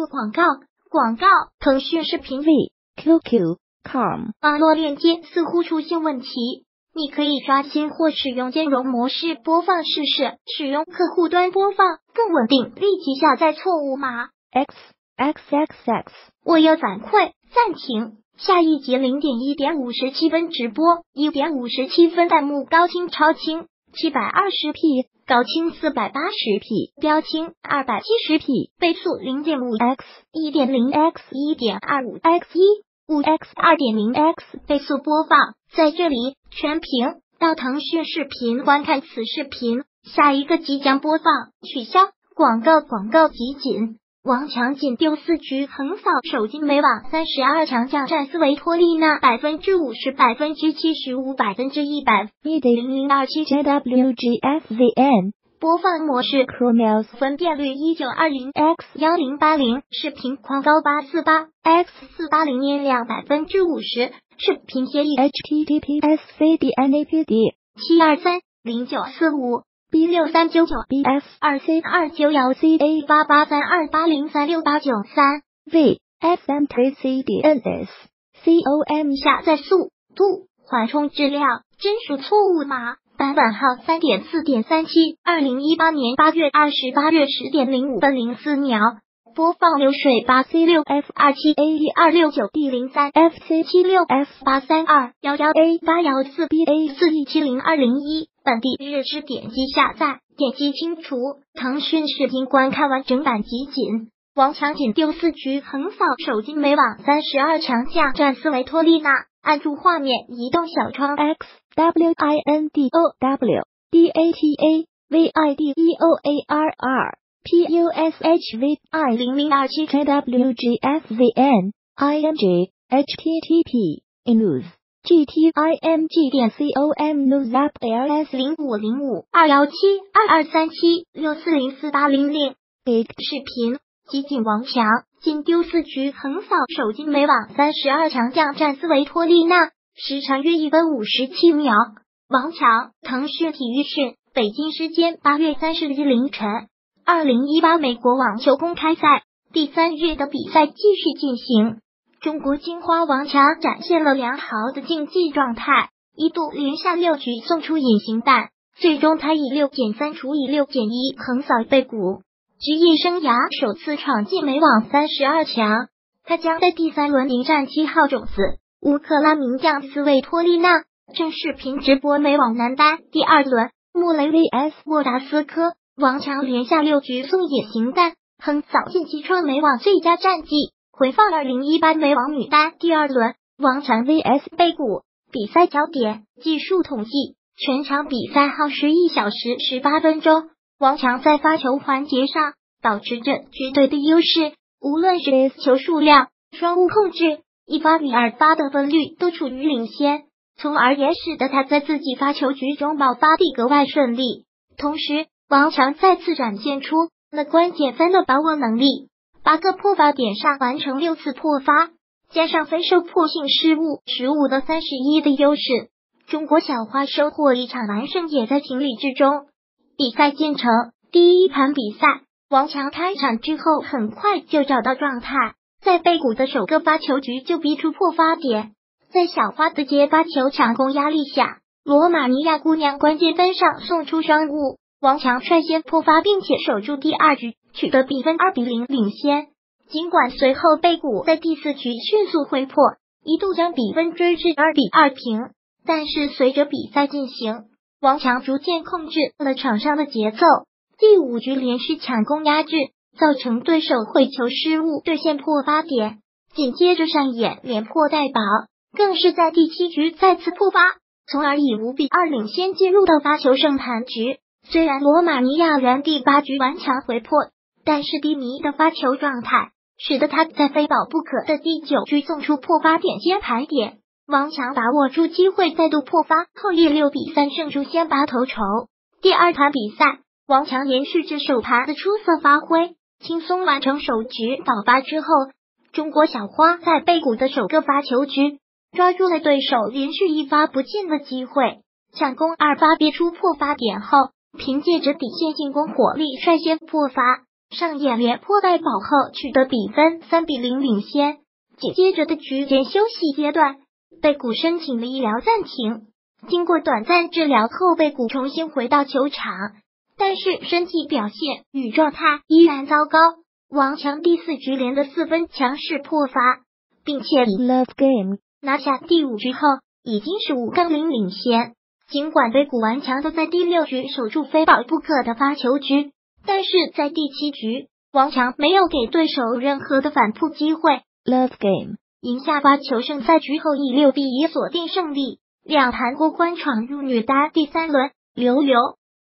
广告。腾讯视频 QQ.com 网络链接似乎出现问题，你可以刷新或使用兼容模式播放试试，使用客户端播放更稳定。立即下载错误码 XXXX。 我要反馈，暂停。下一节1:57直播，1:57弹幕高清超清720p，高清480p，标清270p，倍速0.5x 1.0x 1.25x 5x 2.0x 倍速播放。在这里全屏到腾讯视频观看此视频，下一个即将播放，取消广告集锦。王强仅丢4局横扫首金美网32强将战斯维托利娜50%、75%、100%。 1:0027 JWGFVN 播放模式 Chromeos 分辨率1920x1080，视频宽高848x480，音量50%，视频协议 HTTPS CDNAPD 7230945 B6399 BF 2C291 CA88328036893 V SM3CDNS COM 下载速度缓冲质量真属错误码版本号3.4.37 2018年8月28日10:05分04秒。播放流水 8C6F27A1269 D03 FC76F832111A814BA41702001 本地日志点击下载，点击清除。腾讯视频观看完整版集锦。王强仅丢4局横扫首金美网32强将战斯维托利娜，按住画面移动小窗 XWINDOW DATA VIDEOARR PUSHVI 0027 JWGFVN IMG HTTP news GTIMG.com news app LS 050521722376404800 big 视频集锦。王强仅丢4局横扫首金美网32强将战斯维托利娜，时长约1分57秒。王强，腾讯体育讯，北京时间8月30日凌晨。2018美国网球公开赛第3日的比赛继续进行，中国金花王强展现了良好的竞技状态，一度连下6局送出隐形蛋，最终他以6.3除以6.1横扫贝谷，职业生涯首次闯进美网32强。他将在第3轮迎战7号种子乌克兰名将斯维托利娜。正视频直播美网男单第2轮穆雷 vs 沃达斯科，王强连下6局送隐形蛋，横扫近期创美网最佳战绩。回放2018美网女单第2轮王强 vs 贝谷，比赛焦点技术统计，全场比赛耗时1小时18分钟。王强在发球环节上保持着绝对的优势，无论是球数量、双误控制、1发比2发得分率都处于领先，从而也使得他在自己发球局中爆发地格外顺利。同时王强再次展现出了关键分的把握能力，8个破发点上完成6次破发，加上分受迫性失误15-31的优势，中国小花收获一场完胜也在情理之中。比赛进程，第一盘比赛，王强开场之后很快就找到状态，在贝谷的首个发球局就逼出破发点，在小花的接发球抢攻压力下，罗马尼亚姑娘关键分上送出双误，王强率先破发并且守住第2局，取得比分2-0领先。尽管随后贝谷在第4局迅速回破，一度将比分追至2-2平，但是随着比赛进行，王强逐渐控制了场上的节奏，第5局连续抢攻压制，造成对手回球失误兑现破发点，紧接着上演连破带保，更是在第7局再次破发，从而以5-2领先进入到发球胜盘局。虽然罗马尼亚人第8局顽强回破，但是低迷的发球状态使得他在非保不可的第9局送出破发点先排点。王强把握住机会再度破发后以6-3胜出先拔头筹。第2盘比赛，王强延续着首盘的出色发挥，轻松完成首局倒发之后，中国小花在贝谷的首个发球局抓住了对手连续1发不进的机会，抢攻2发憋出破发点后，凭借着底线进攻火力率先破发， 上演连破带保后取得比分3-0领先。紧接着的局间休息阶段，贝谷申请了医疗暂停，经过短暂治疗后，贝谷重新回到球场，但是身体表现与状态依然糟糕。王强第4局连得4分强势破发，并且以 Love Game 拿下第5局后已经是5-0领先。尽管贝谷顽强都在第6局守住非保不可的发球局，但是在第7局，王强没有给对手任何的反扑机会。 Love Game 赢下发球胜赛局后以6-1锁定胜利，两盘过关闯入女单第3轮。刘